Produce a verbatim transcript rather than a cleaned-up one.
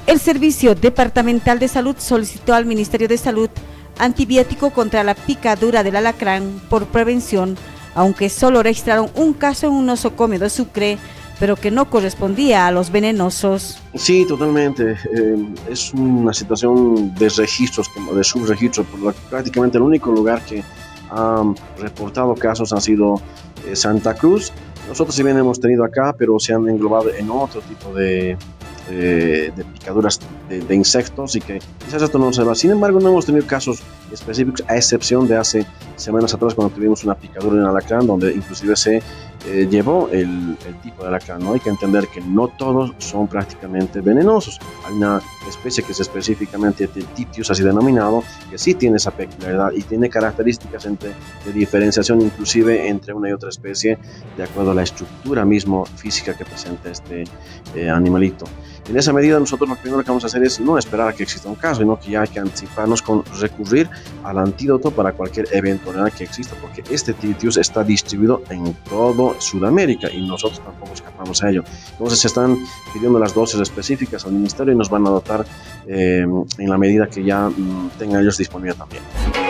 El Servicio Departamental de Salud solicitó al Ministerio de Salud antibiótico contra la picadura del alacrán por prevención, aunque solo registraron un caso en un nosocomio de Sucre, pero que no correspondía a los venenosos. Sí, totalmente. Eh, es una situación de registros, de subregistros, por prácticamente el único lugar que ha reportado casos ha sido eh, Santa Cruz. Nosotros si bien hemos tenido acá, pero se han englobado en otro tipo de, de, de picaduras de, de insectos y que quizás esto no se va. Sin embargo, no hemos tenido casos específicos, a excepción de hace semanas atrás cuando tuvimos una picadura en alacrán, donde inclusive se eh, llevó el, el tipo de alacrán, ¿no? Hay que entender que no todos son prácticamente venenosos. Hay una especie que es específicamente Titius, así denominado, que sí tiene esa peculiaridad y tiene características entre, de diferenciación inclusive entre una y otra especie de acuerdo a la estructura mismo física que presenta este eh, animalito. En esa medida nosotros lo primero que vamos a hacer es no esperar a que exista un caso, sino que ya hay que anticiparnos con recurrir al antídoto para cualquier eventualidad que exista, porque este Titius está distribuido en todo Sudamérica y nosotros tampoco escapamos a ello. Entonces se están pidiendo las dosis específicas al ministerio y nos van a dotar eh, en la medida que ya mm, tengan ellos disponible también.